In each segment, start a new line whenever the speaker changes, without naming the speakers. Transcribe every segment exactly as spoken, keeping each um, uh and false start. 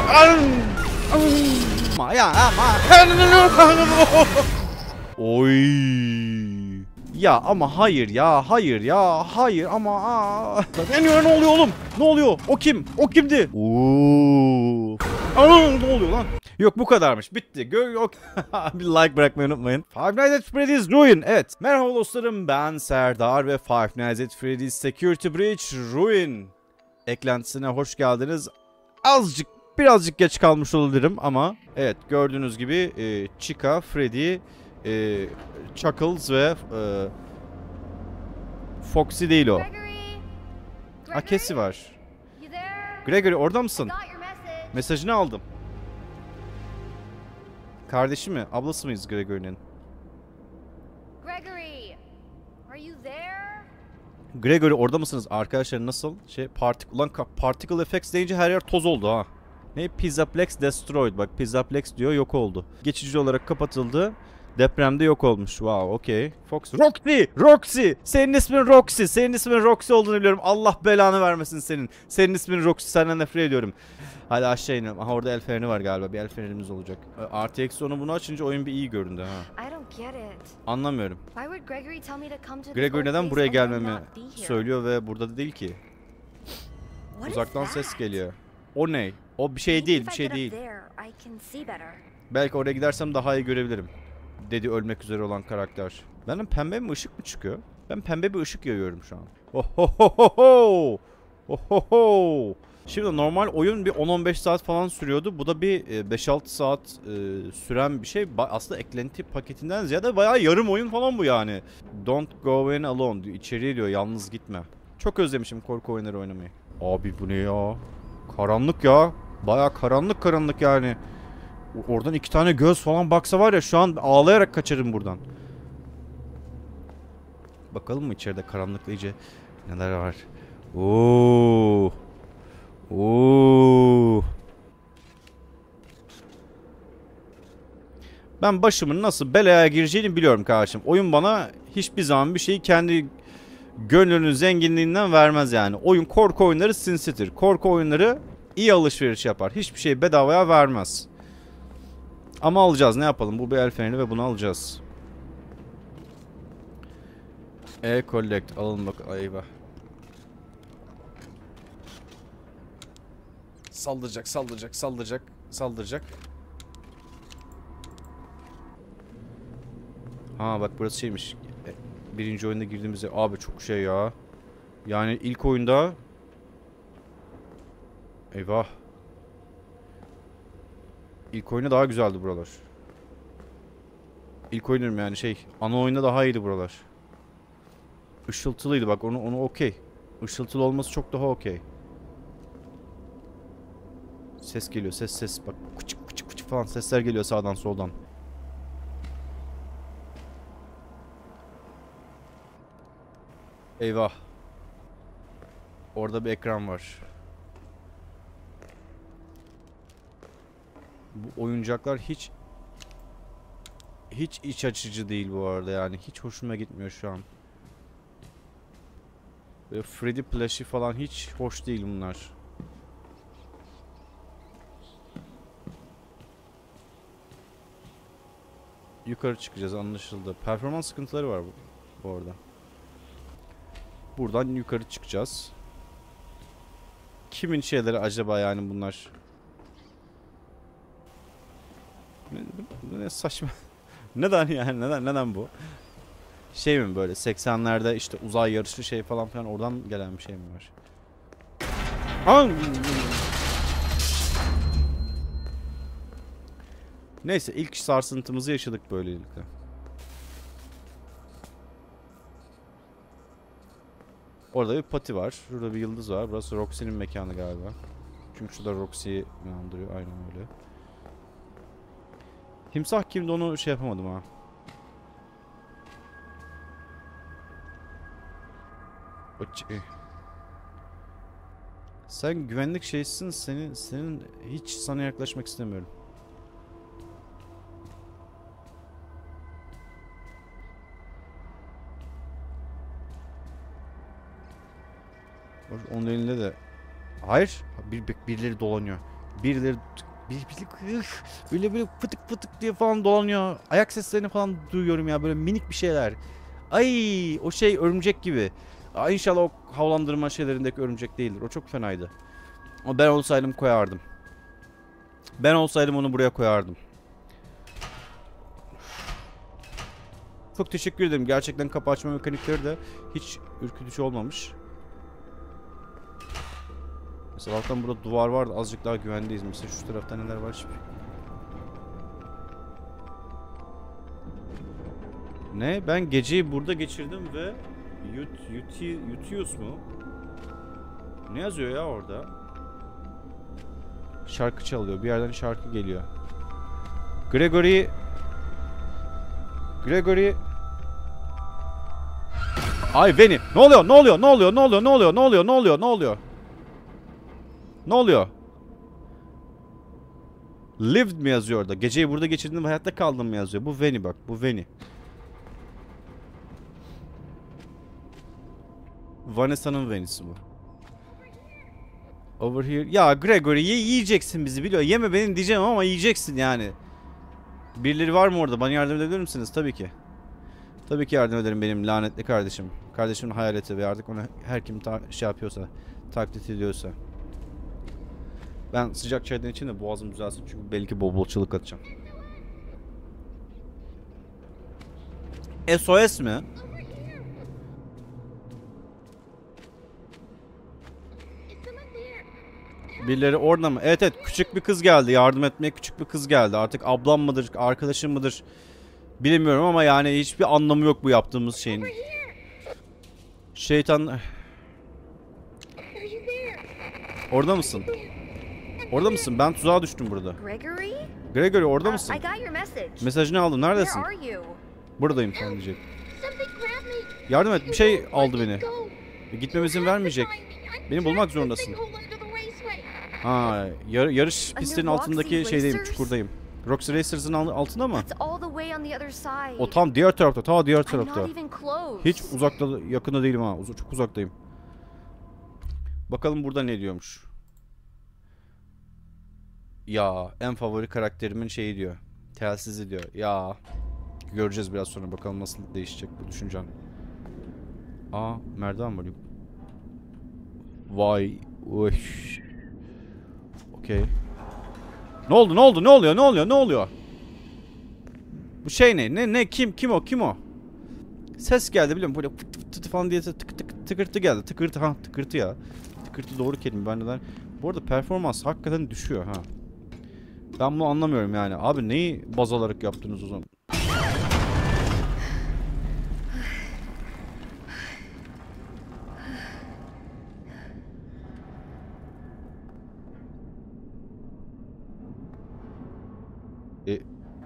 Ama ya ama. Oy. Ya ama hayır ya, hayır ya, hayır ama aa. Ne oluyor oğlum? Ne oluyor? O kim? O kimdi? Oo. Aa, ne oluyor lan? Yok bu kadarmış. Bitti. Gö yok. Bir like bırakmayı unutmayın. Five Nights at Freddy's Ruin. Evet. Merhaba dostlarım. Ben Serdar ve Five Nights at Freddy's Security Breach Ruin eklentisine hoş geldiniz. Azıcık birazcık geç kalmış olabilirim ama evet gördüğünüz gibi e, Chica, Freddy, e, Chuckles ve e, Foxy değil o. Ha, Cassie var. Gregory orada mısın? Mesajını aldım. Kardeşi mi? Ablası mıyız Gregory'nin?
Gregory, are you there?
Gregory orada mısınız? Arkadaşlar nasıl? Şey partik ulan particle effects deyince her yer toz oldu ha. Ne? Pizzaplex destroyed. Bak Pizzaplex diyor, yok oldu. Geçici olarak kapatıldı. Depremde yok olmuş. Wow, okey. Fox. Roxy! Roxy! Senin ismin Roxy. Senin ismin Roxy olduğunu biliyorum. Allah belanı vermesin senin. Senin ismin Roxy. Senden nefret ediyorum. Hadi aşağı inelim. Aha orada el feneri var galiba. Bir el fenerimiz olacak. R T X onu bunu açınca oyun bir iyi göründü ha. Anlamıyorum. Gregory neden buraya gelmemi söylüyor ve burada da değil ki? Uzaktan ses geliyor. O ne? O bir şey değil, bir şey değil. Belki oraya gidersem daha iyi görebilirim. Dedi ölmek üzere olan karakter. Benim pembe mi ışık mı çıkıyor? Ben pembe bir ışık yayıyorum şu an. Ohohoho! Ohoho! Şimdi normal oyun bir on on beş saat falan sürüyordu. Bu da bir beş altı saat e, süren bir şey. Aslında eklenti paketinden ziyade bayağı yarım oyun falan bu yani. Don't go in alone diyor. İçeriye diyor, yalnız gitme. Çok özlemişim korku oyunları oynamayı. Abi bu ne ya? Karanlık ya. Bayağı karanlık karanlık yani. Oradan iki tane göz falan baksa var ya şu an ağlayarak kaçarım buradan. Bakalım mı içeride karanlıkta iyice neler var. Oo. Oo. Ben başımın nasıl belaya gireceğini biliyorum kardeşim. Oyun bana hiçbir zaman bir şeyi kendi gönlünün zenginliğinden vermez yani. Oyun korku oyunları sinsidir. Korku oyunları iyi alışveriş yapar. Hiçbir şey bedavaya vermez. Ama alacağız, ne yapalım? Bu bir el feneri ve bunu alacağız. E-Collect alalım bak, eyvah. Saldıracak, saldıracak, saldıracak, saldıracak. Ha bak burası şeymiş. Birinci oyunda girdiğimizde abi çok şey ya. Yani ilk oyunda. Eyvah. İlk oyunda daha güzeldi buralar. İlk oyunum yani şey. Ana oyunda daha iyiydi buralar. Işıltılıydı bak, onu onu okey. Işıltılı olması çok daha okey. Ses geliyor, ses ses bak, küçük küçük küçük falan sesler geliyor sağdan soldan. Eyvah. Orada bir ekran var. Bu oyuncaklar hiç hiç iç açıcı değil bu arada yani, hiç hoşuma gitmiyor şu an. Böyle Freddy plush'i falan hiç hoş değil bunlar. Yukarı çıkacağız, anlaşıldı. Performans sıkıntıları var bu, bu arada. Buradan yukarı çıkacağız. Kimin şeyleri acaba yani bunlar? Ne, ne saçma. Neden yani? Neden neden bu? Şey mi böyle seksenlerde işte uzay yarışı şey falan filan, oradan gelen bir şey mi var? Aa! Neyse, ilk sarsıntımızı yaşadık böylelikle. Orada bir pati var. Şurada bir yıldız var. Burası Roxy'nin mekanı galiba. Çünkü şurada Roxy'yi andırıyor. Aynen öyle. Timsah kimdi onu şey yapamadım ha. Sen güvenlik şeysin. Senin senin hiç sana yaklaşmak istemiyorum. Onun elinde de. Hayır. Bir, birileri dolanıyor. Birileri bir, bir, böyle böyle fıtık fıtık diye falan dolanıyor. Ayak seslerini falan duyuyorum ya, böyle minik bir şeyler. Ay, o şey örümcek gibi. Ay, İnşallah o havlandırma şeylerindeki örümcek değildir. O çok fenaydı. Ama ben olsaydım koyardım. Ben olsaydım onu buraya koyardım. Çok teşekkür ederim. Gerçekten kapı açma mekanikleri de hiç ürkütücü olmamış. Mesela alttan burada duvar vardı. Azıcık daha güvendeyiz. Mesela şu tarafta neler var şimdi? Ne? Ben geceyi burada geçirdim ve yut, yuti, yutuyoruz mu? Ne yazıyor ya orada? Şarkı çalıyor. Bir yerden şarkı geliyor. Gregory Gregory Ay Veni. Ne oluyor? Ne oluyor? Ne oluyor? Ne oluyor? Ne oluyor? Ne oluyor? Ne oluyor? Ne oluyor? Ne oluyor? Lived mi yazıyor orada? Geceyi burada geçirdim ve hayatta kaldım mı yazıyor? Bu Veni bak. Bu Veni. Vanessa'nın Veni'si bu. Over here. Ya Gregory yiyeceksin bizi biliyor. Yeme beni diyeceğim ama yiyeceksin yani. Birileri var mı orada? Bana yardım edebilir misiniz? Tabii ki. Tabii ki yardım ederim benim lanetli kardeşim. Kardeşimin hayaleti ve artık onu her kim şey yapıyorsa, taklit ediyorsa. Ben sıcak çaydan için de boğazım düzelsin çünkü belki bol bol çığlık atacağım. S O S mi? Birileri orada mı? Evet evet, küçük bir kız geldi. Yardım etmeye küçük bir kız geldi. Artık ablam mıdır, arkadaşım mıdır bilmiyorum ama yani hiçbir anlamı yok bu yaptığımız şeyin. Şeytan... Orada mısın? Orada mısın? Ben tuzağa düştüm burada.
Gregory?
Gregory orada mısın?
I got your message.
Mesajını aldım. Neredesin?
Where are you?
Buradayım falan diyecek. Yardım et. Bir şey aldı beni. Gitmeme izin vermeyecek. Beni bulmak zorundasın. Ha, yar yarış pistinin altındaki şeydeyim, çukurdayım. Roxy Racers'ın altında mı? O tam diğer tarafta, ta diğer tarafta. Hiç uzakta, yakında değilim ha. Uz çok uzaktayım. Bakalım burada ne diyormuş. Ya en favori karakterimin şeyi diyor. Telsizi diyor. Ya göreceğiz biraz sonra, bakalım nasıl değişecek bu düşüncem. Aa, merdiven var. Vay. Oy. Okey. Ne oldu? Ne oldu? Ne oluyor? Ne oluyor? Ne oluyor? Bu şey ne? Ne ne kim kim o? Kim o? Ses geldi biliyorum, böyle fıt fıt fıt falan diye tık tık tıkırtı geldi. Tıkırtı ha, tıkırtı ya. Tıkırtı doğru kelime ben neden? Bu arada performans hakikaten düşüyor ha. Ben bunu anlamıyorum yani. Abi neyi baz alarak yaptınız o zaman? E...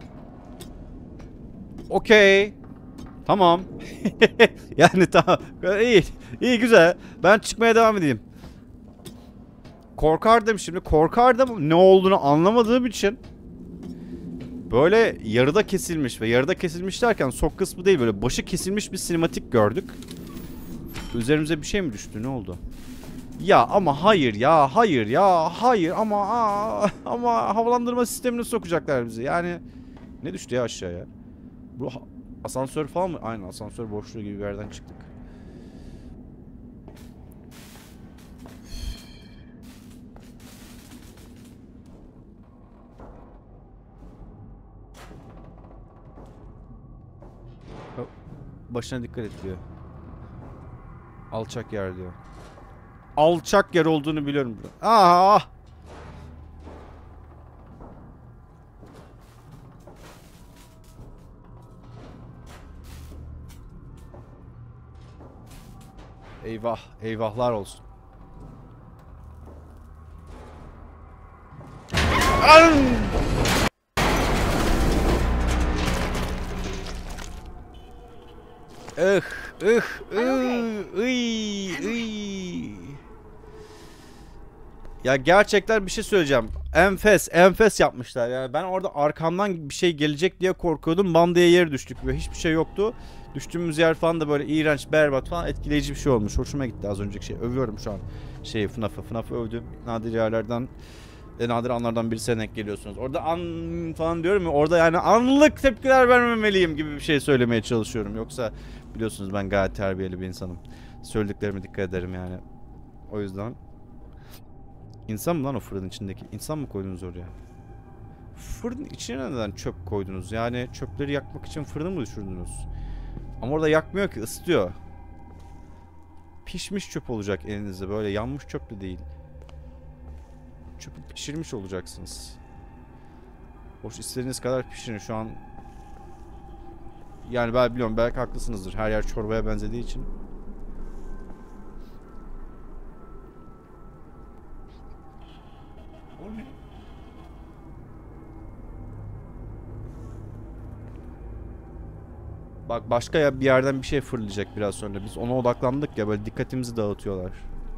Okey. Tamam. Yani tamam. İyi. İyi, güzel. Ben çıkmaya devam edeyim. Korkardım şimdi. Korkardım, ne olduğunu anlamadığım için. Böyle yarıda kesilmiş ve yarıda kesilmiş derken sok kısmı değil, böyle başı kesilmiş bir sinematik gördük. Üzerimize bir şey mi düştü? Ne oldu? Ya ama hayır ya, hayır ya, hayır ama aa, ama havalandırma sistemine sokacaklar bizi. Yani ne düştü ya aşağıya? Bu asansör falan mı? Aynen, asansör boşluğu gibi bir yerden çıktık. Başına dikkat et diyor. Alçak yer diyor. Alçak yer olduğunu biliyorum. Aa! Eyvah, eyvahlar olsun. An! Ih, ih, ih, ih, ih. Ya gerçekten bir şey söyleyeceğim. Enfes, enfes yapmışlar. Yani ben orada arkamdan bir şey gelecek diye korkuyordum. Bandaya yere düştük ve hiçbir şey yoktu. Düştüğümüz yer falan da böyle iğrenç, berbat falan, etkileyici bir şey olmuş. Hoşuma gitti az önceki şey. Övüyorum şu an şeyi, F NAF'ı. F NAF'ı övdüm. Nadir yerlerden en nadir anlardan birisine denk geliyorsunuz. Orada an falan diyorum ya, orada yani anlık tepkiler vermemeliyim gibi bir şey söylemeye çalışıyorum. Yoksa biliyorsunuz ben gayet terbiyeli bir insanım. Söylediklerime dikkat ederim yani. O yüzden. İnsan mı lan o fırının içindeki? İnsan mı koydunuz oraya? Fırının içine neden çöp koydunuz? Yani çöpleri yakmak için fırını mı düşürdünüz? Ama orada yakmıyor ki, ısıtıyor. Pişmiş çöp olacak elinizde, böyle yanmış çöp de değil. Çöpü pişirmiş olacaksınız. Hoş, istediğiniz kadar pişirin şu an. Yani ben biliyorum, belki haklısınızdır. Her yer çorbaya benzediği için. O ne? Bak başka ya bir yerden bir şey fırlayacak biraz sonra. Biz ona odaklandık ya, böyle dikkatimizi dağıtıyorlar.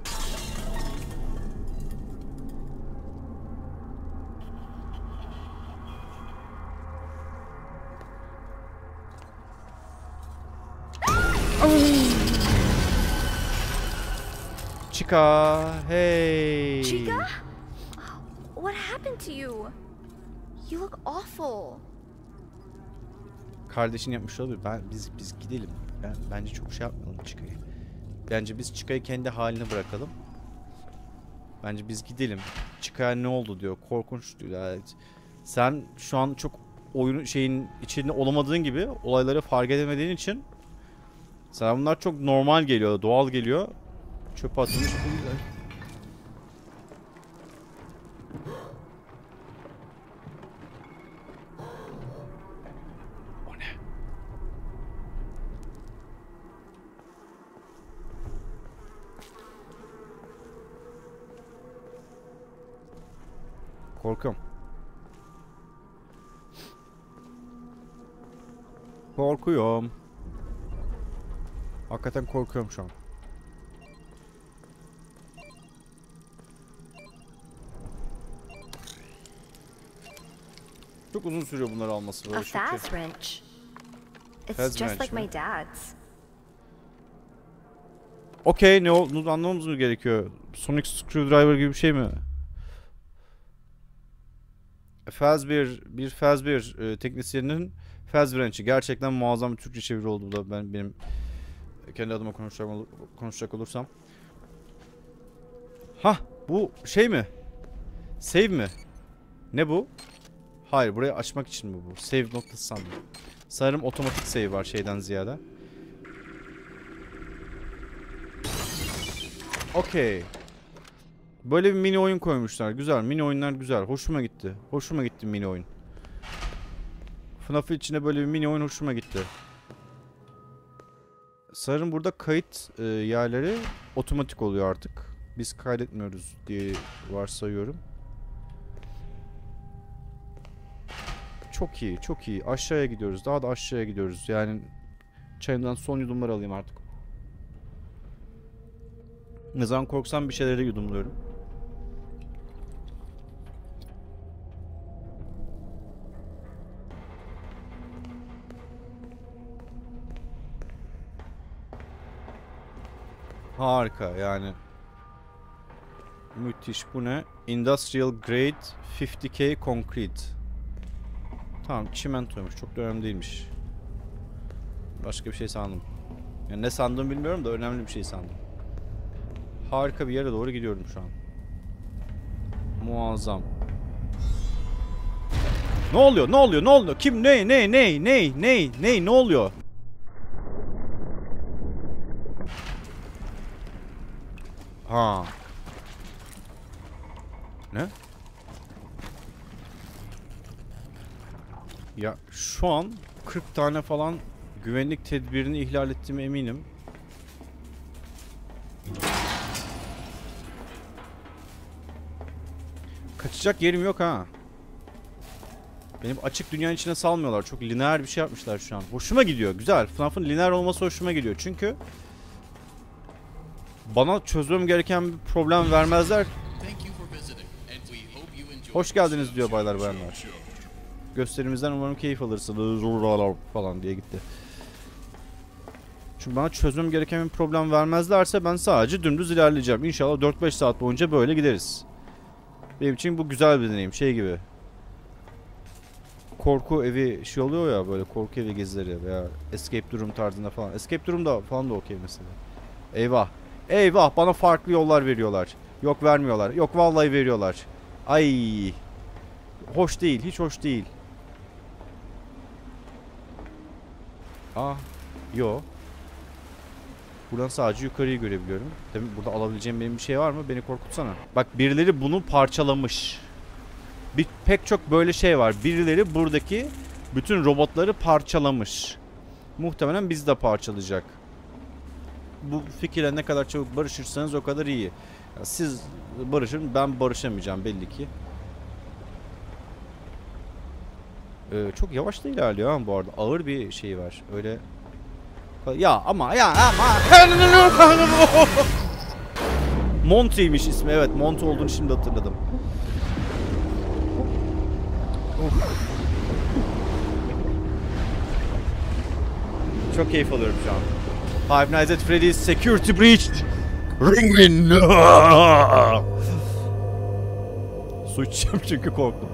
Chica, hey.
Chica? What happened to you? You look awful.
Kardeşin yapmış olabilir. Ben biz biz gidelim. Ben bence çok şey yapmayalım Chica'yı. Bence biz Chica'yı kendi haline bırakalım. Bence biz gidelim. Chica'ya ne oldu diyor. Korkunç diyor. Yani sen şu an çok oyun şeyin içinde olamadığın gibi olayları fark edemediğin için sana bunlar çok normal geliyor, doğal geliyor. Çöpe atılmış. O ne? Korkuyorum. Korkuyorum. Hakikaten korkuyorum şu an. Çok uzun sürüyor bunları alması. Böyle
A
şey.
fast wrench. It's
Fast
just
wrench
like
mi?
my dad's.
Okey, ne olduğunu anlamamız mı gerekiyor? Sonic Screwdriver gibi bir şey mi? Fazbear, bir Fazbear e, teknisyeninin Fast Wrench'i. Gerçekten muazzam bir Türkçe çeviri oldu bu da, ben benim kendi adıma konuşacak, konuşacak olursam. Hah, bu şey mi? Save mi? Ne bu? Hayır, burayı açmak için mi bu? Save noktası sandım. Sanırım otomatik save var şeyden ziyade. Okey. Böyle bir mini oyun koymuşlar. Güzel. Mini oyunlar güzel. Hoşuma gitti. Hoşuma gitti mini oyun. F NAF'ın içinde böyle bir mini oyun hoşuma gitti. Sanırım burada kayıt e, yerleri otomatik oluyor artık. Biz kaydetmiyoruz diye varsayıyorum. Çok iyi, çok iyi. Aşağıya gidiyoruz. Daha da aşağıya gidiyoruz. Yani çayımdan son yudumları alayım artık. Ne zaman korksam bir şeyleri yudumluyorum. Harika yani. Müthiş. Bu ne? Industrial Grade elli K Concrete. Tamam, çimentoymuş. Çok da önemli değilmiş. Başka bir şey sandım. Yani ne sandığımı bilmiyorum da önemli bir şey sandım. Harika bir yere doğru gidiyorum şu an. Muazzam. Ne oluyor? Ne oluyor? Ne oluyor? Kim? Ne? Ne? Ne? Ne? Ne? Ne? Ne oluyor? Ha. Ne? Ya şu an kırk tane falan güvenlik tedbirini ihlal ettiğime eminim. Kaçacak yerim yok ha. Benim açık dünyanın içine salmıyorlar. Çok lineer bir şey yapmışlar şu an. Hoşuma gidiyor. Güzel. F NAF'ın lineer olması hoşuma gidiyor. Çünkü bana çözmem gereken bir problem vermezler. Hoş geldiniz diyor baylar bayanlar. Gösterimizden umarım keyif alırsınız falan diye gitti. Çünkü bana çözmem gereken bir problem vermezlerse ben sadece dümdüz ilerleyeceğim. İnşallah dört beş saat boyunca böyle gideriz. Benim için bu güzel bir deneyim. Şey gibi. Korku evi şey oluyor ya, böyle korku evi gezileri veya escape room tarzında falan. Escape room da falan da okey mesela. Eyvah. Eyvah, bana farklı yollar veriyorlar. Yok vermiyorlar. Yok vallahi veriyorlar. Ay. Hoş değil. Hiç hoş değil. Ah. Yo. Buradan sadece yukarıyı görebiliyorum. Demin burada alabileceğim benim bir şey var mı? Beni korkutsana. Bak, birileri bunu parçalamış. Bir, pek çok böyle şey var. Birileri buradaki bütün robotları parçalamış. Muhtemelen bizi de parçalayacak. Bu fikirle ne kadar çabuk barışırsanız o kadar iyi. Ya siz barışın, ben barışamayacağım belli ki. Ee, çok yavaş da ilerliyor ha bu arada. Ağır bir şey var. Öyle. Ya ama ya ama. Monty'ymiş ismi. Evet, Monty olduğunu şimdi hatırladım. Of. Çok keyif alıyorum şu an. Five Nights at Freddy's Security Breached. Ringin. Su içeceğim çünkü korktum.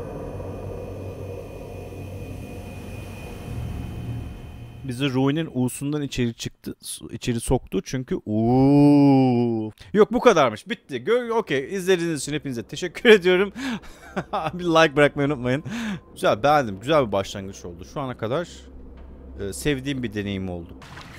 Bizi Ruin'in U'sundan içeri çıktı, içeri soktu çünkü uuu. Yok, bu kadarmış. Bitti. Okey. İzlediğiniz için hepinize teşekkür ediyorum. Bir like bırakmayı unutmayın. Güzel, beğendim. Güzel bir başlangıç oldu. Şu ana kadar e, sevdiğim bir deneyim oldu.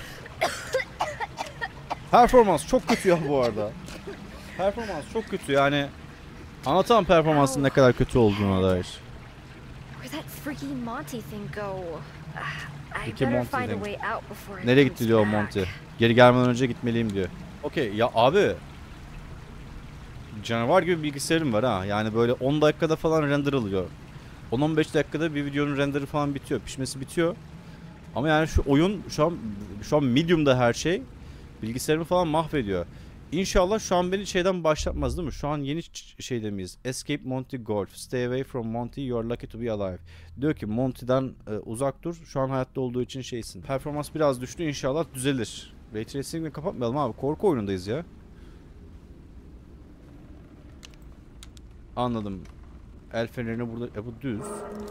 Performans çok kötü ya bu arada. Performans çok kötü yani. Anlatamam performansın ne kadar kötü olduğuna dair.
Where'd that freaky Monty thing go? I
İki
better
Monty
find a
thing.
way out before it
Nereye
comes
gitti diyor
back.
Monty. Geri gelmeden önce gitmeliyim diyor. Okey ya abi. Canavar gibi bilgisayarım var ha. Yani böyle on dakikada falan render alıyor. on on beş dakikada bir videonun renderı falan bitiyor. Pişmesi bitiyor. Ama yani şu oyun şu an şu an medium'da her şey. Bilgisayarımı falan mahvediyor. İnşallah şu an beni şeyden başlatmaz değil mi? Şu an yeni şeyde miyiz? Escape Monty Golf. Stay away from Monty. You're lucky to be alive. Diyor ki Monty'den e, uzak dur. Şu an hayatta olduğu için şeysin. Performans biraz düştü. İnşallah düzelir. Ray Tracing'le kapatmayalım abi. Korku oyunundayız ya. Anladım. El fenerini burada... E bu düz.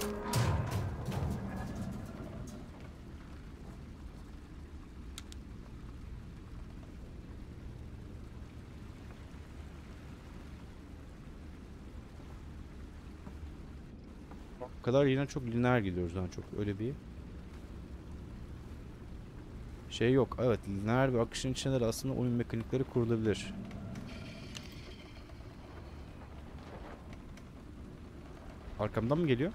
Bu kadar yine çok lineer gidiyoruz daha çok. Öyle bir şey yok. Evet, lineer bir akışın içinde de aslında oyun mekanikleri kurulabilir. Arkamdan mı geliyor?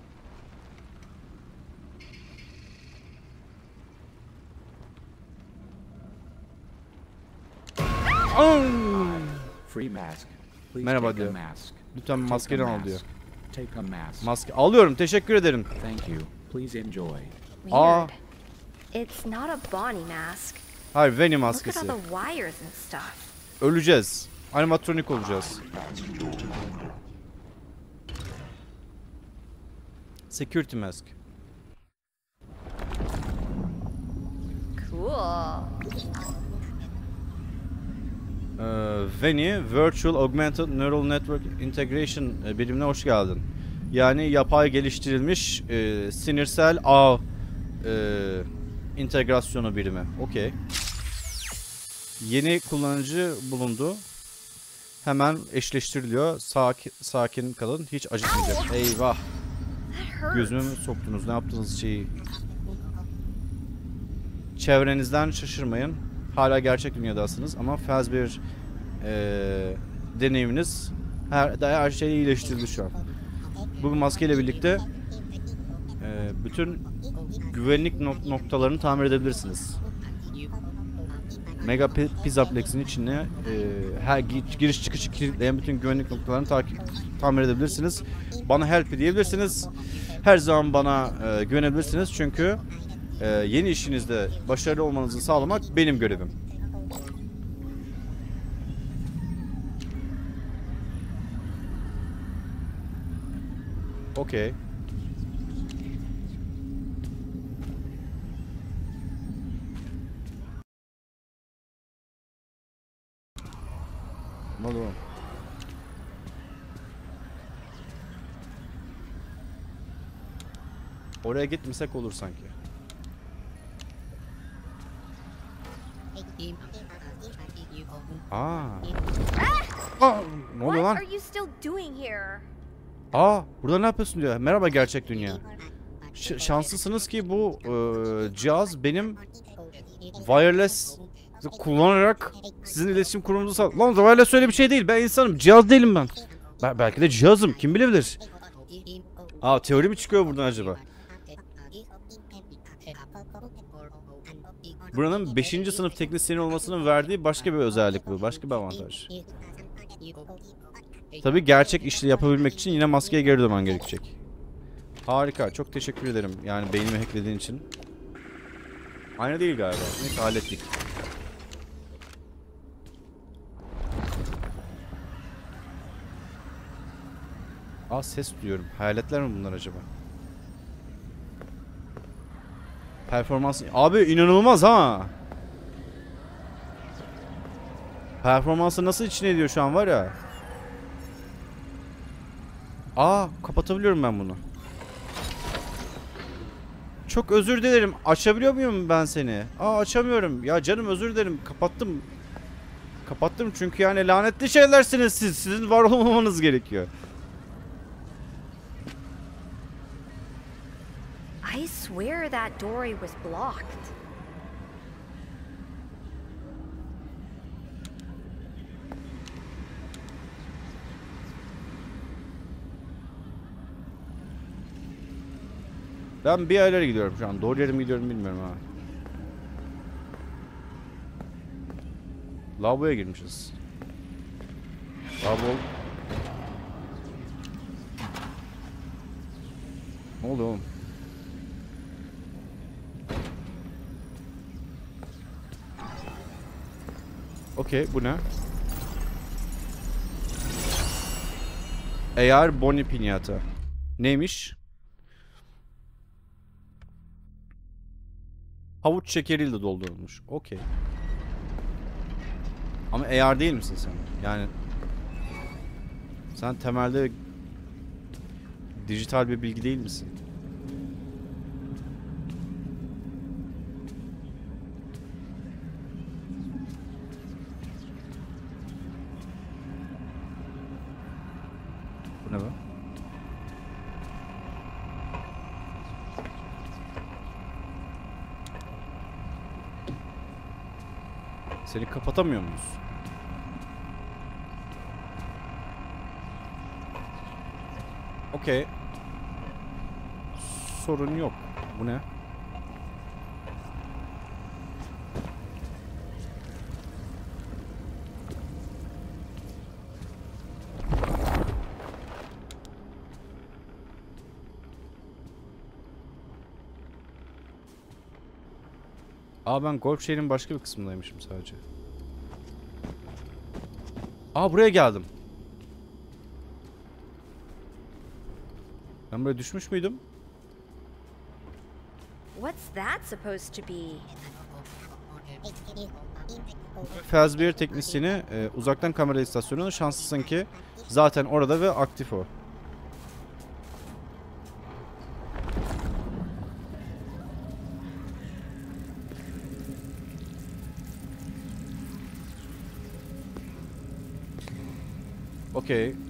Free mask. Please
Merhaba
take a
diyor.
mask.
Lütfen
Take a
maskeni al
mask.
diyor.
Take a mask.
Maske alıyorum. Teşekkür ederim.
Thank you. Please enjoy.
Aa.
Weird. It's not a Bonnie mask.
Hayır, Venom
Look at
maskesi.
all the wires and stuff.
Öleceğiz. Animatronik olacağız. Security mask.
Cool.
Ee, Veni Virtual Augmented Neural Network Integration e, birimine hoş geldin. Yani yapay geliştirilmiş e, sinirsel ağ e, integrasyonu birimi. Okey. Yeni kullanıcı bulundu. Hemen eşleştiriliyor. Sakin, sakin kalın. Hiç acıtmayacak. Eyvah.
That hurts.
Gözüme mi soktunuz? Ne yaptınız şeyi? Çevrenizden şaşırmayın. Hala gerçek dünyadasınız ama faz bir e, deneyiminiz her, her şey iyileştirildi şu an. Bu maskeyle birlikte e, bütün güvenlik nok noktalarını tamir edebilirsiniz. Mega Pizzaplex'in içine e, her giriş çıkışı kilitleyen bütün güvenlik noktalarını takip tamir edebilirsiniz. Bana help diyebilirsiniz. Her zaman bana e, güvenebilirsiniz çünkü e, yeni işinizde başarılı olmanızı sağlamak benim görevim. Okey. Malum. Oraya gitmesek olur sanki. Aa. Aa, ne oluyor lan?
What are you still doing here?
Aa, burada ne yapıyorsun diyor. Merhaba gerçek dünya. Ş şanslısınız ki bu e, cihaz benim wireless kullanarak sizin iletişim kurumunuzu sağ... Lan wireless öyle bir şey değil. Ben insanım. Cihaz değilim ben. Be belki de cihazım. Kim bilebilir? Aa, teori mi çıkıyor buradan acaba? Buranın beşinci sınıf teknisyeni olmasının verdiği başka bir özellik bu. Başka bir avantaj. Tabii gerçek işi yapabilmek için yine maskeye geri dönmen gerekecek. Harika. Çok teşekkür ederim. Yani beynimi hacklediğin için. Aynı değil galiba. Neyse hallettik. Aa, ses duyuyorum. Hayaletler mi bunlar acaba? Performans... Abi inanılmaz ha. Performansı nasıl içine ediyor şu an var ya. Aa, kapatabiliyorum ben bunu. Çok özür dilerim. Açabiliyor muyum ben seni? Aa, açamıyorum. Ya canım özür dilerim. Kapattım. Kapattım çünkü yani lanetli şeylersiniz siz. Sizin var olmamanız gerekiyor.
I swear that door was blocked.
Ben bir yerlere gidiyorum şu an. Doğru yere mi gidiyorum bilmiyorum ha. Lavaboya girmişiz. Lavabo... Ne oldu oğlum? Okey, bu ne? Eğer Bonnie Piñata. Neymiş? Havuç şekeriyle doldurulmuş. Okey. Ama eğer değil misin sen? Yani sen temelde dijital bir bilgi değil misin? Bu ne be? Seni kapatamıyor muyuz? Okey. Sorun yok. Bu ne? Aa, ben golf şehrinin başka bir kısmındaymışım sadece. Aa, buraya geldim. Ben buraya düşmüş müydüm?
What's that supposed to be?
Fazbear teknisyeni e, uzaktan kamera istasyonu. Şanslısın ki zaten orada ve aktif o. Okey. Ee,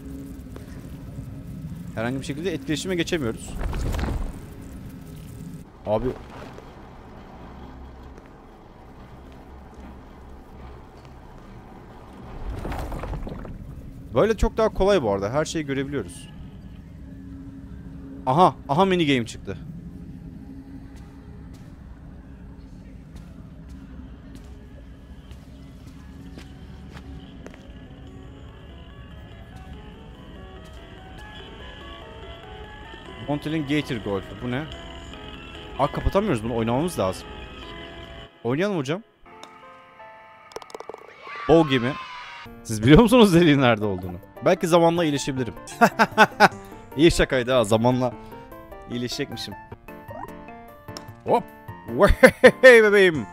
herhangi bir şekilde etkileşime geçemiyoruz. Abi. Böyle çok daha kolay bu arada. Her şeyi görebiliyoruz. Aha. Aha, mini game çıktı. Montel'in Gator Golf'ü. Bu ne? Aa, kapatamıyoruz bunu. Oynamamız lazım. Oynayalım hocam. Bogey mi? Siz biliyor musunuz deliğin nerede olduğunu? Belki zamanla iyileşebilirim. İyi şakaydı ha. Zamanla iyileşecekmişim. Hop. Hey bebeğim.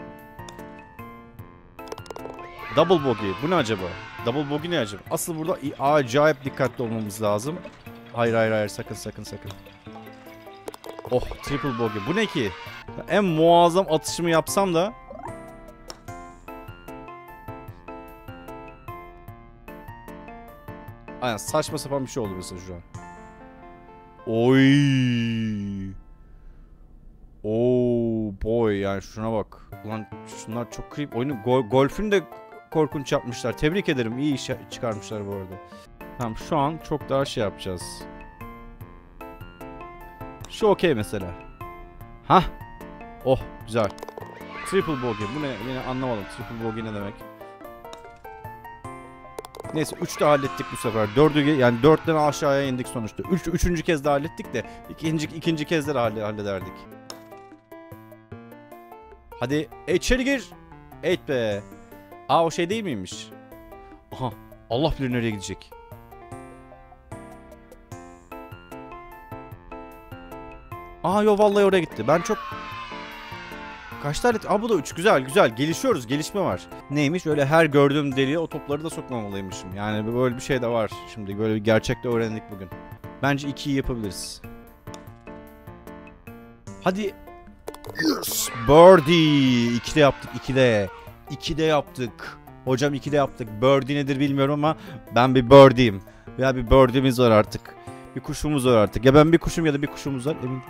Double bogey. Bu ne acaba? Double bogey ne acaba? Asıl burada acayip dikkatli olmamız lazım. Hayır hayır hayır, sakın sakın sakın. Oh, triple bogey. Bu ne ki? En muazzam atışımı yapsam da. Aynen, saçma sapan bir şey oldu mesela şu an. Oy. Oh boy, yani şuna bak. Ulan şunlar çok creep. Oyunu gol golfün de korkunç yapmışlar. Tebrik ederim. İyi iş çıkarmışlar bu arada. Tamam, şu an çok daha şey yapacağız. Şu okey mesela. Hah. Oh, güzel. Triple bogey. Bu ne? Yine anlamadım. Triple bogey ne demek? Neyse, üçü de hallettik bu sefer. Dördü, yani dörtten aşağıya indik sonuçta. Üç, üçüncü kez de hallettik de ikinci, ikinci kez de hallederdik. Hadi içeri gir. Evet be. Aa, o şey değil miymiş? Aha. Allah bilir nereye gidecek. Aa, yo vallahi oraya gitti. Ben çok... Kaç tane... Aa, bu da üç. Güzel güzel. Gelişiyoruz. Gelişme var. Neymiş? Öyle her gördüğüm deliğe o topları da sokmamalıymışım. Yani böyle bir şey de var. Şimdi böyle bir gerçekte öğrendik bugün. Bence ikiyi yapabiliriz. Hadi. Yes. Birdie. ikide yaptık. ikide. ikide yaptık. Hocam ikide yaptık. Birdie nedir bilmiyorum ama ben bir birdie'yim. Ya bir birdie'miz var artık. Bir kuşumuz var artık. Ya ben bir kuşum ya da bir kuşumuz var. Emin.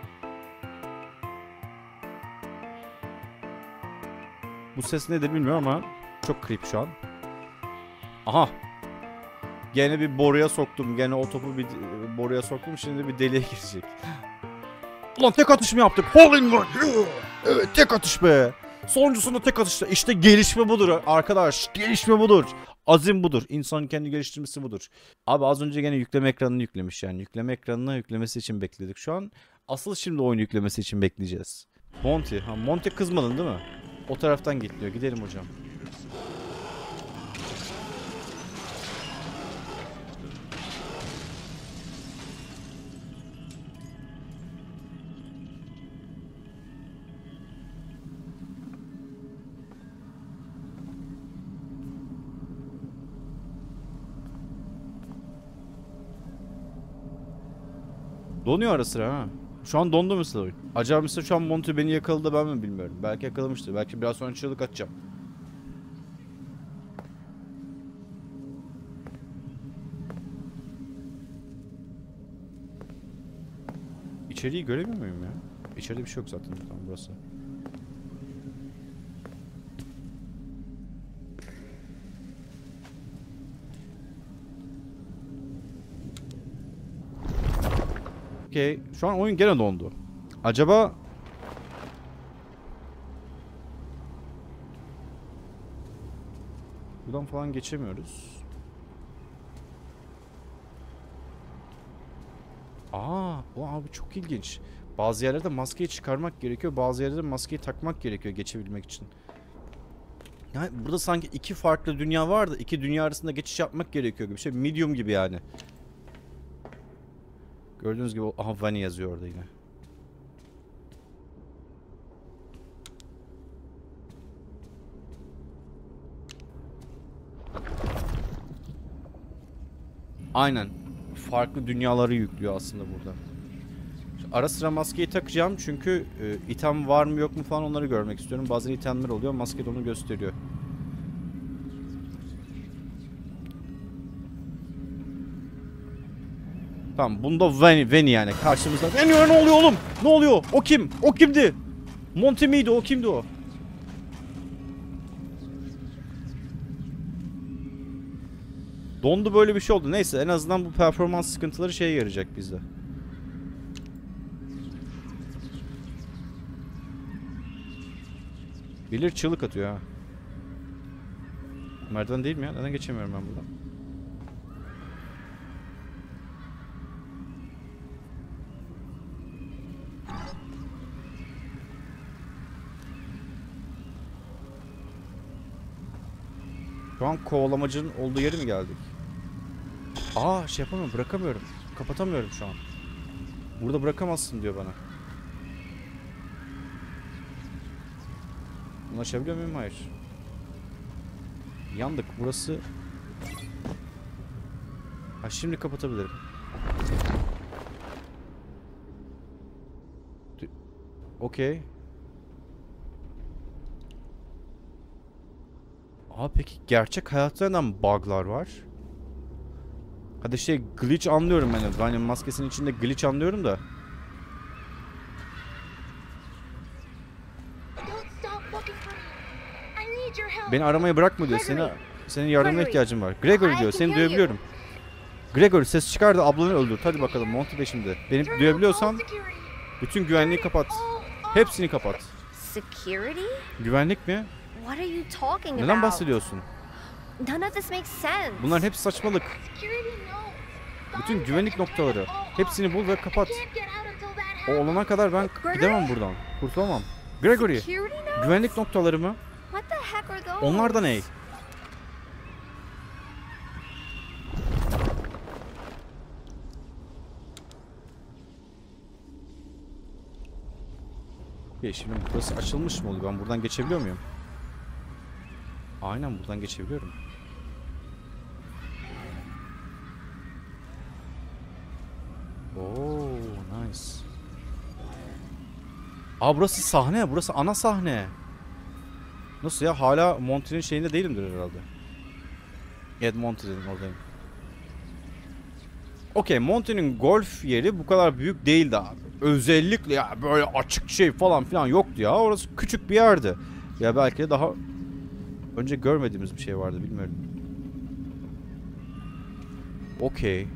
Bu ses nedir bilmiyorum ama çok creep şu an. Aha. Gene bir boruya soktum. Gene o topu bir boruya soktum. Şimdi bir deliğe girecek. Ulan tek atış mı yaptık? Hole in one. Evet, tek atış be. Sonuncusunda tek atışta. İşte gelişme budur arkadaş. Gelişme budur. Azim budur. İnsanın kendi geliştirmesi budur. Abi az önce gene yükleme ekranını yüklemiş yani. Yükleme ekranını yüklemesi için bekledik şu an. Asıl şimdi oyunu yüklemesi için bekleyeceğiz. Monty. Ha, Monty kızmadın değil mi? O taraftan git diyor. Gidelim hocam. Donuyor ara sıra ha. Şu an dondu mesela oyun. Acaba mesela şu an Monty beni yakaladı, ben mi bilmiyorum. Belki yakalamıştır. Belki biraz sonra çığlık atacağım. İçeriği göremiyor muyum ya? İçeride bir şey yok zaten. Tamam, burası. Okey. Şu an oyun gene dondu. Acaba... Buradan falan geçemiyoruz. Aa, o abi çok ilginç. Bazı yerlerde maskeyi çıkarmak gerekiyor. Bazı yerlerde maskeyi takmak gerekiyor geçebilmek için. Yani burada sanki iki farklı dünya vardı. İki dünya arasında geçiş yapmak gerekiyor gibi bir şey. Medium gibi yani. Gördüğünüz gibi, aha Vani yazıyor orada yine. Aynen. Farklı dünyaları yüklüyor aslında burada. Ara sıra maskeyi takacağım çünkü e, item var mı yok mu falan onları görmek istiyorum. Bazen itemler oluyor, maske de onu gösteriyor. Tamam, bunda Vani, Vani yani karşımızda. Vani, ne oluyor oğlum? Ne oluyor? O kim? O kimdi? Monty miydi? O kimdi o? Dondu, böyle bir şey oldu. Neyse, en azından bu performans sıkıntıları şeye yarayacak bizde. Bilir çığlık atıyor ha. Merdiven değil mi ya? Neden geçemiyorum ben buradan? Şu an kovalamacının olduğu yere mi geldik? Aa, şey yapamıyorum, bırakamıyorum. Kapatamıyorum şu an. Burada bırakamazsın diyor bana. Ulaşabiliyor muyum? Hayır. Yandık. Burası... Ha, şimdi kapatabilirim. Okey. Aa peki gerçek hayatta neden bug'lar var? Hadi şey glitch anlıyorum ben. Vanya'nın maskesinin içinde glitch anlıyorum da. Beni aramayı bırakma diyor. Seni, senin yardımına ihtiyacım var. Gregory diyor. Seni duyabiliyorum. Gregory ses çıkar da ablanı öldür. Hadi bakalım Monty de şimdi. Beni duyabiliyorsan bütün güvenliği kapat. Hepsini kapat.
Security?
Güvenlik mi?
What are you talking
Neden
about?
bahsediyorsun?
None of this makes sense.
Bunların hepsi saçmalık. Bütün güvenlik noktaları. Hepsini bul ve kapat. O olana kadar ben gidemem buradan. Kurtulamam. Gregory.
Security notes?
Güvenlik noktaları mı?
What the heck are those?
Onlar da ne? Okay, şimdi burası açılmış mı oluyor? Ben buradan geçebiliyor muyum? Aynen buradan geçebiliyorum. Oo, nice. Aa burası sahne, burası ana sahne. Nasıl ya? Hala Monty'nin şeyinde değilimdir herhalde. Evet Monty dedim oradayım. Okey, Monty'nin golf yeri bu kadar büyük değildi abi. Özellikle ya böyle açık şey falan filan yoktu ya. Orası küçük bir yerdi. Ya belki de daha önce görmediğimiz bir şey vardı, bilmiyorum. Okey.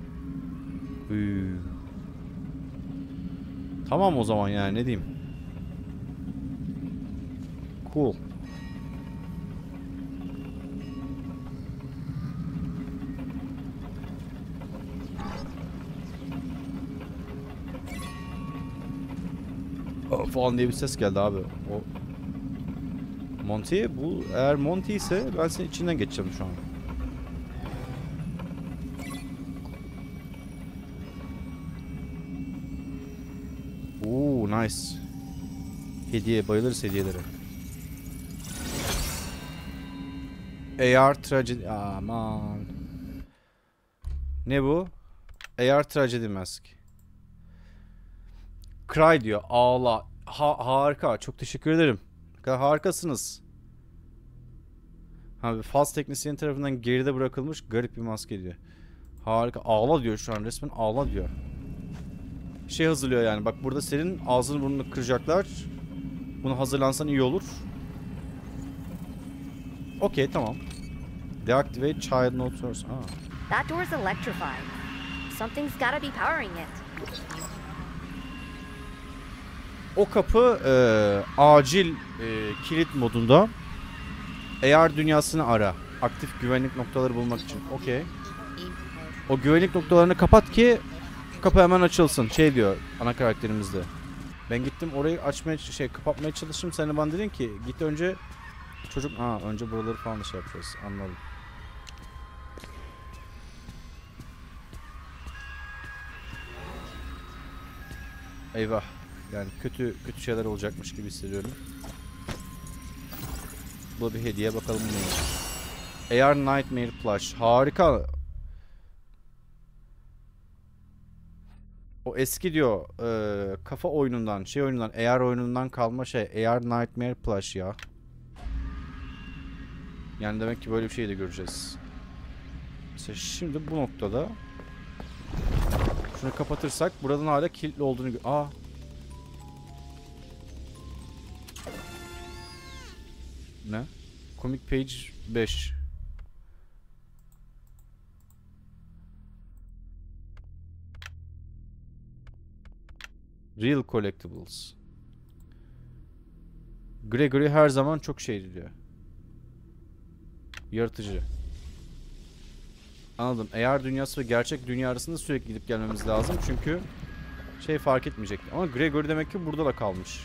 Tamam o zaman yani, ne diyeyim. Cool. Falan diye bir ses geldi abi. O Monty, bu eğer Monty ise ben senin içinden geçeceğim şu an. Oo, nice. Hediye, bayılırız hediyelere. A R Tragedy, aman. Ne bu? A R Tragedy Mask. Cry diyor. Ağla. Ha, harika. Çok teşekkür ederim. Harikasınız. Ha, faz teknisyen tarafından geride bırakılmış garip bir maske diyor. Harika. Ağla diyor şu an. Resmen ağla diyor. Şey hazırlıyor yani. Bak burada senin ağzını burnunu kıracaklar. Bunu hazırlansan iyi olur. Okey, tamam. Deactivate child note source. Ha.
That door's electrified. Something's gotta be powering it.
O kapı e, acil e, kilit modunda. A R dünyasını ara. Aktif güvenlik noktaları bulmak için. Okey. O güvenlik noktalarını kapat ki kapı hemen açılsın. Şey diyor ana karakterimizde. Ben gittim orayı açmaya, şey kapatmaya çalıştım. Sen de bana dedin ki git önce çocuk. Aa, önce buraları falan da şey yapacağız. Anladım. Eyvah. Yani kötü kötü şeyler olacakmış gibi hissediyorum. Bu bir hediye, bakalım ne. A R Nightmare Plush. Harika. O eski diyor e, kafa oyunundan, şey oyunundan, A R oyunundan kalma şey. A R Nightmare Plush ya. Yani demek ki böyle bir şey de göreceğiz. Mesela şimdi bu noktada şunu kapatırsak buradan hala kilitli olduğunu gö- Aa. Ne? Comic Page beş. Real Collectibles. Gregory her zaman çok şey diyor. Yaratıcı. Anladım. A R dünyası ve gerçek dünya arasında sürekli gidip gelmemiz lazım. Çünkü şey fark etmeyecek. Ama Gregory demek ki burada da kalmış.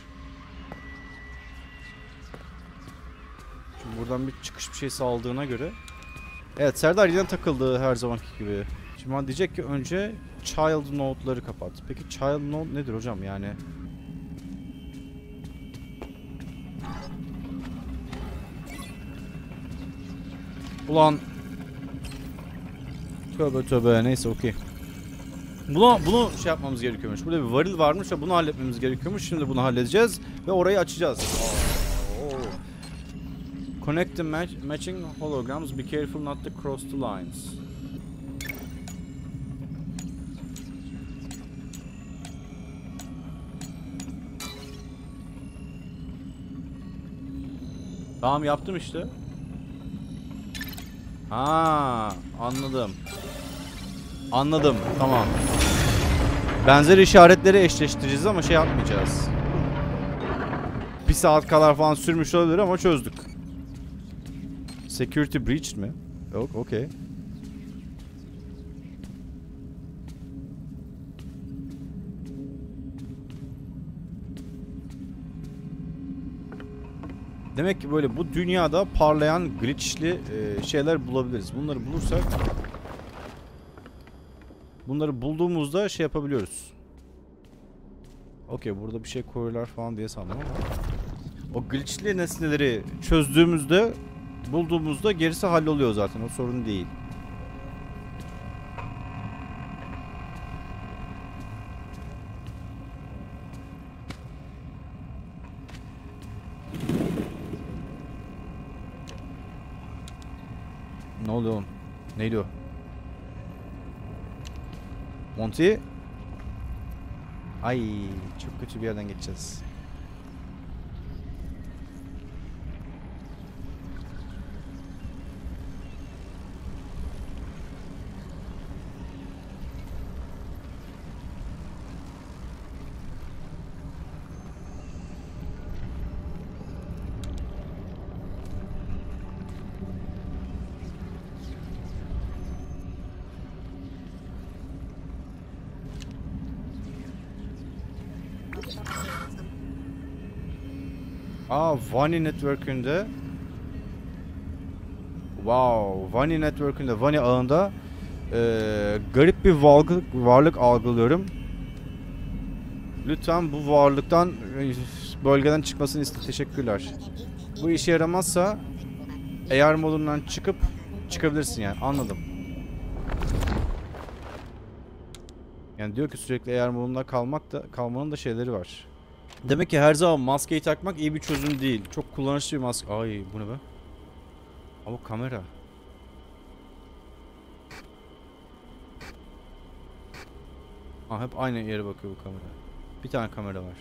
Şimdi buradan bir çıkış bir şey sağladığına göre. Evet, Serdar yine takıldı her zamanki gibi. Şimdi bana diyecek ki önce child node'ları kapat. Peki child node nedir hocam yani? Ulan. Tövbe tövbe, neyse okey. Bunu, bunu şey yapmamız gerekiyormuş. Burada bir varil varmış ve bunu halletmemiz gerekiyormuş. Şimdi bunu halledeceğiz ve orayı açacağız. Oo. Connect the match matching holograms. Be careful not to cross the lines. Tamam, yaptım işte. Ha, anladım. Anladım. Tamam. Benzer işaretleri eşleştireceğiz ama şey yapmayacağız. Bir saat kadar falan sürmüş olabilir ama çözdük. Security breach mi? Yok, okey. Demek ki böyle bu dünyada parlayan glitchli e, şeyler bulabiliriz. Bunları bulursak, bunları bulduğumuzda şey yapabiliyoruz. Okey, burada bir şey koyuyorlar falan diye sandım ama o glitchli nesneleri çözdüğümüzde, bulduğumuzda gerisi halloluyor zaten. O sorun değil. Ne oluyor oğlum? Neydi o? Monty? Ay, çok kötü bir yerden geçeceğiz. Aa, Vani Network'ünde, wow, Vani Network'ünde, Vani ağında ee, garip bir varlık, varlık algılıyorum. Lütfen bu varlıktan, bölgeden çıkmasını iste. Teşekkürler. Bu işe yaramazsa A R modundan çıkıp çıkabilirsin yani. Anladım. Yani diyor ki sürekli A R modunda kalmak da, kalmanın da şeyleri var. Demek ki her zaman maskeyi takmak iyi bir çözüm değil. Çok kullanışlı bir maske. Ay, bu ne be? Aa, bu kamera. Aa, hep aynı yere bakıyor bu kamera. Bir tane kamera var.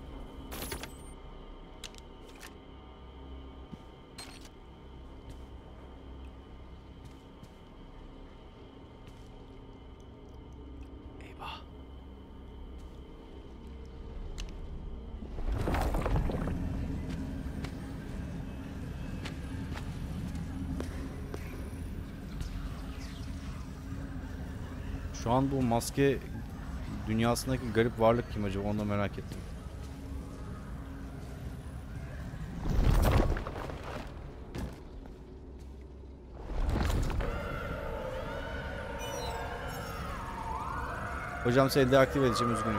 Eyvah. Şu an bu maske dünyasındaki garip varlık kim acaba? Onu da merak ettim. Hocam seni deaktive edeceğim, üzgünüm.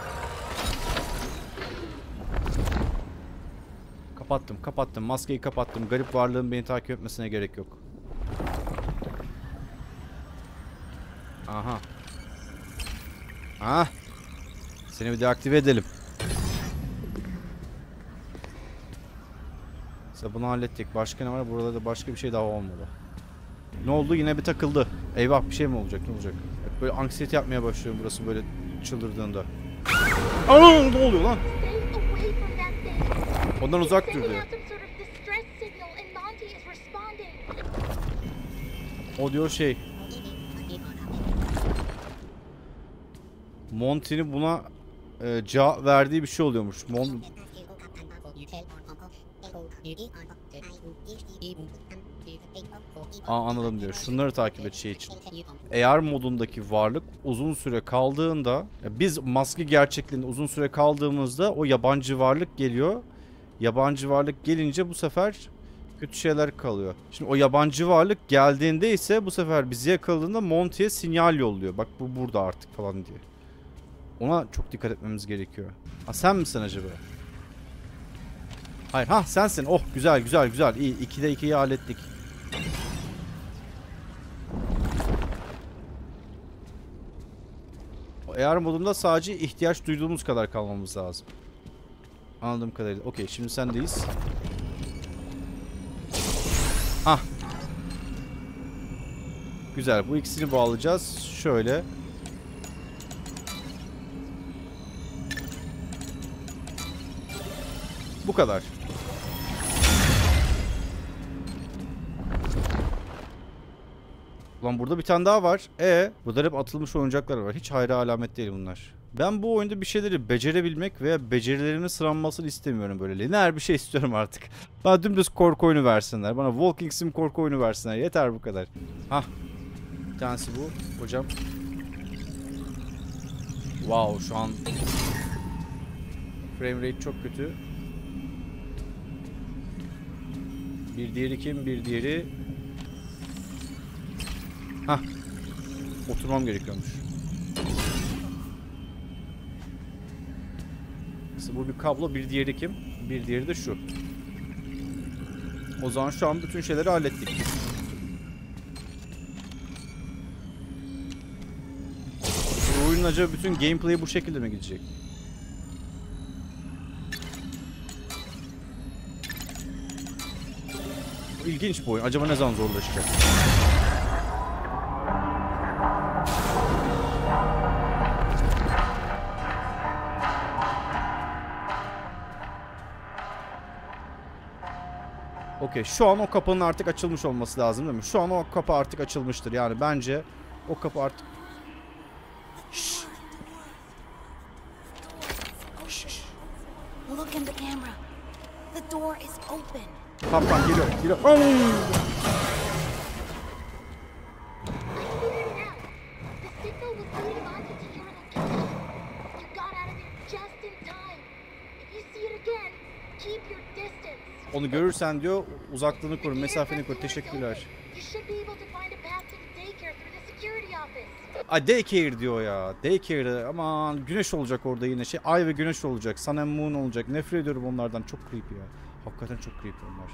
Kapattım, kapattım. Maskeyi kapattım. Garip varlığın beni takip etmesine gerek yok. Aha. Ah. Seni bir deaktive edelim. Mesela bunu hallettik. Başka ne var? Burada da başka bir şey daha olmadı. Ne oldu? Yine bir takıldı. Eyvah, bir şey mi olacak? Ne olacak? Böyle anksiyete yapmaya başlıyor burası böyle çıldırdığında. Aa, ne oluyor lan? Ondan uzak dur diyor. O diyor şey. Monty'nin buna e, cevap verdiği bir şey oluyormuş. Mon Aa, anladım diyor. Şunları takip et şey için. A R modundaki varlık uzun süre kaldığında, biz maske gerçekliğinde uzun süre kaldığımızda o yabancı varlık geliyor. Yabancı varlık gelince bu sefer kötü şeyler kalıyor. Şimdi o yabancı varlık geldiğinde ise bu sefer bizi yakaladığında Monty'ye sinyal yolluyor. Bak bu burada artık falan diye. Ona çok dikkat etmemiz gerekiyor. Ha, sen misin acaba? Hayır, ha sensin. Oh, güzel güzel güzel. İyi, ikide ikiyi hallettik. A R modunda sadece ihtiyaç duyduğumuz kadar kalmamız lazım. Anladığım kadarıyla. Okey, şimdi sendeyiz. Hah. Güzel. Bu ikisini bağlayacağız. Şöyle. Bu kadar. Ulan burada bir tane daha var. E, burada hep atılmış oyuncaklar var. Hiç hayra alamet değil bunlar. Ben bu oyunda bir şeyleri becerebilmek veya becerilerimin sıranmasını istemiyorum böyle. Lineer bir şey istiyorum artık. Bana dümdüz korku oyunu versinler. Bana Walking Sim korku oyunu versinler. Yeter bu kadar. Hah. Bir tanesi bu. Hocam. Wow, şu an frame rate çok kötü. Bir diğeri kim? Bir diğeri... Hah. Oturmam gerekiyormuş. İşte bu bir kablo, bir diğeri kim? Bir diğeri de şu. O zaman şu an bütün şeyleri hallettik. Bu oyunun acaba bütün gameplay'i bu şekilde mi gidecek? İlginç bu oyun. Acaba ne zaman zorlaşacak? Okey, şu an o kapının artık açılmış olması lazım değil mi? Şu an o kapı artık açılmıştır. Yani bence o kapı artık... Şşş. Şşş.
Look in the camera. The door is open.
Tamam tamam, geliyor, geliyor. Oh!
I figured it out. The signal was leading onto to your location. You got out of it just in time. If you see it again, keep your distance.
Onu görürsen diyor, uzaklığını koru, mesafeni koru. Teşekkürler.
You should be able to find a path to the daycare through the security office.
Ay, daycare diyor ya. Daycare'de aman güneş olacak orada yine şey. Ay ve güneş olacak. Sun and Moon olacak. Nefret ediyorum onlardan. Çok creepy ya. Hakikaten çok creepy onlar.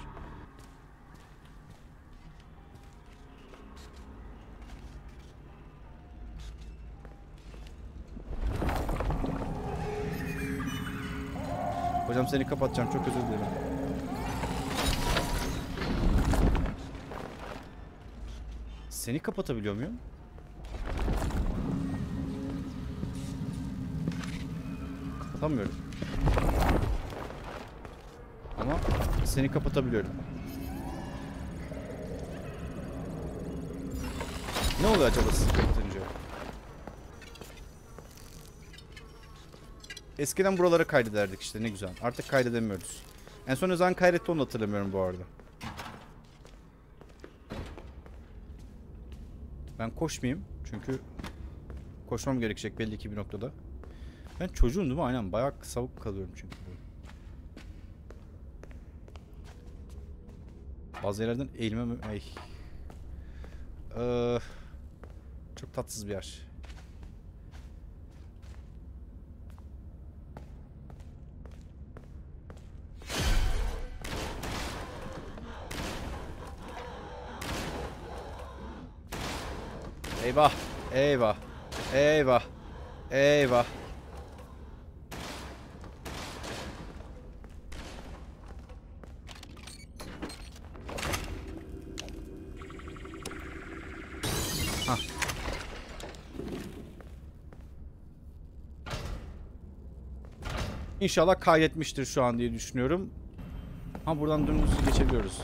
Hocam seni kapatacağım. Çok özür dilerim. Seni kapatabiliyor muyum? Kapatamıyorum. Ama seni kapatabiliyorum. Ne oluyor acaba sizi kapatınca? Eskiden buralara kaydederdik işte, ne güzel. Artık kaydedemiyoruz. En son ne zaman kaydetti onu hatırlamıyorum bu arada. Ben koşmayayım çünkü koşmam gerekecek belli ki bir noktada. Ben çocuğum değil mi? Aynen, bayağı savuk kalıyorum çünkü. Bazı yerlerden eğilmem... Ay. Ee, çok tatsız bir yer. Eyvah, eyvah, eyvah, eyvah. Hah. İnşallah kaydetmiştir şu an diye düşünüyorum. Ha, buradan dümdüz geçebiliyoruz.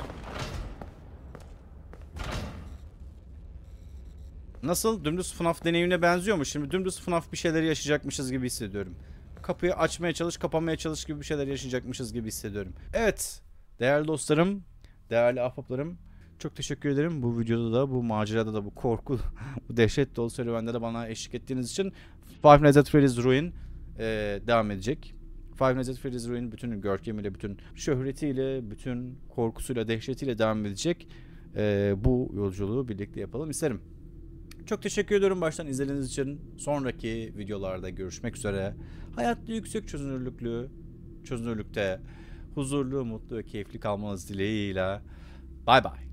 Nasıl? Dümdüz F NAF deneyimine benziyor mu? Şimdi dümdüz F NAF bir şeyler yaşayacakmışız gibi hissediyorum. Kapıyı açmaya çalış, kapanmaya çalış gibi bir şeyler yaşayacakmışız gibi hissediyorum. Evet, değerli dostlarım, değerli ahbaplarım, çok teşekkür ederim. Bu videoda da, bu macerada da, bu korku, bu dehşet dolu serüvende de bana eşlik ettiğiniz için. Five Nights at Freddy's Ruin e, devam edecek. Five Nights at Freddy's Ruin bütün görkemiyle, bütün şöhretiyle, bütün korkusuyla, dehşetiyle devam edecek. E, bu yolculuğu birlikte yapalım isterim. Çok teşekkür ediyorum baştan izlediğiniz için. Sonraki videolarda görüşmek üzere. Hayatta yüksek çözünürlüklü, çözünürlükte huzurlu, mutlu ve keyifli kalmanız dileğiyle. Bye bye.